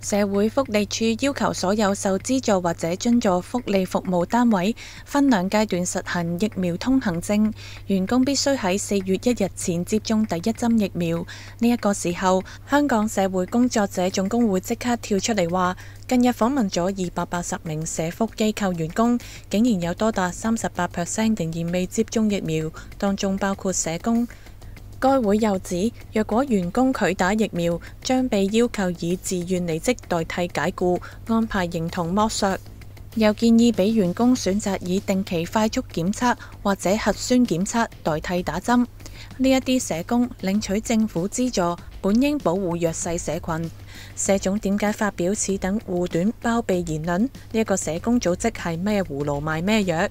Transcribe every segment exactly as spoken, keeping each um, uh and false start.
社會福利署要求所有受資助或者津助福利服務單位分兩階段實行疫苗通行證，員工必須喺四月一日前接種第一針疫苗。呢一個時候，香港社會工作者總工會即刻跳出嚟話，近日訪問咗二百八十名社福機構員工，竟然有多達三十八 percent 仍然未接種疫苗，當中包括社工。該會又指，若果員工拒打疫苗，將被要求以自願離職代替解僱，安排形同剝削。又建議俾員工選擇以定期快速檢測或者核酸檢測代替打針。呢一啲社工領取政府資助，本應保護弱勢社群。社總點解發表此等護短包庇言論？呢、這、一個社工組織係咩葫蘆賣咩藥？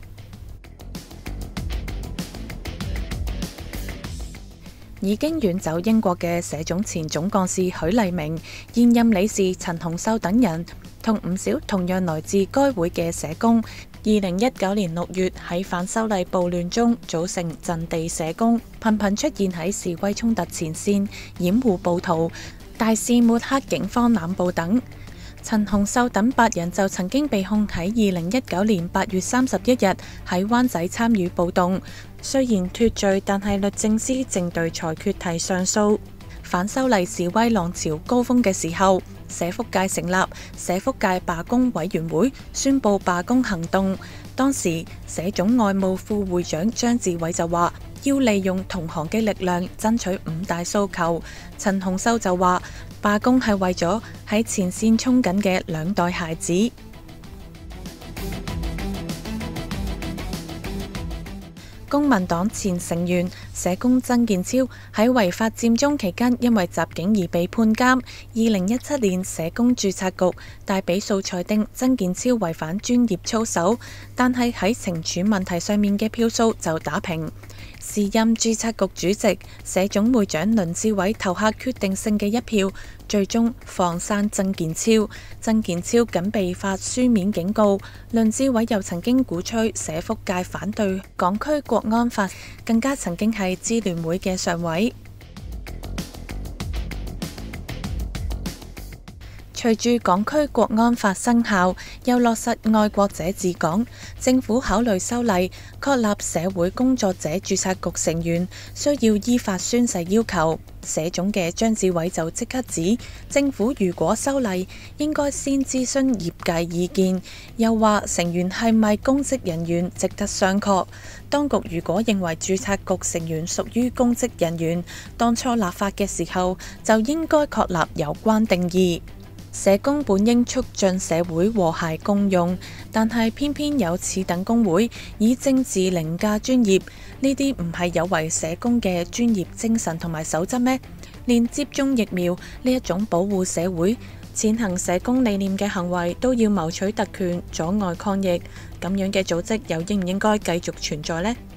已經遠走英國嘅社總前總幹事許麗明、現任理事陳虹秀等人，同唔少同樣來自該會嘅社工，二零一九年六月喺反修例暴亂中組成陣地社工，頻頻出現喺示威衝突前線，掩護暴徒，大肆抹黑警方濫捕等。陳虹秀等八人就曾經被控喺二零一九年八月三十一日喺灣仔參與暴動，雖然脫罪，但係律政司正對裁決提上訴。反修例示威浪潮高峰嘅時候，社福界成立社福界罷工委員會，宣布罷工行動。當時社總外務副會長張志偉就話，要利用同行嘅力量爭取五大訴求。陳虹秀就話，罷工係為咗喺前線衝緊嘅兩代孩子。公民黨前成員社工曾健超喺違法佔中期間，因為襲警而被判監。二零一七年社工註冊局大比數裁定曾健超違反專業操守，但係喺懲處問題上面嘅票數就打平。時任註冊局主席、社總會長倫志偉投下決定性嘅一票，最終放生曾健超。曾健超僅被發書面警告。倫志偉又曾經鼓吹社福界反對港區國安法，更加曾經係支聯會嘅常委。隨住港區國安法生效，又落實愛國者治港，政府考慮修例，確立社會工作者註冊局成員需要依法宣誓要求。社總嘅張志偉就即刻指，政府如果修例，應該先諮詢業界意見，又話成員係咪公職人員值得商榷。當局如果認為註冊局成員屬於公職人員，當初立法嘅時候就應該確立有關定義。社工本應促進社會和諧共用，但係偏偏有此等工會以政治凌駕專業，呢啲唔係有違社工嘅專業精神同埋守則咩？連接種疫苗呢一種保護社會、踐行社工理念嘅行為都要謀取特權，阻礙抗疫，咁樣嘅組織又應唔應該繼續存在呢？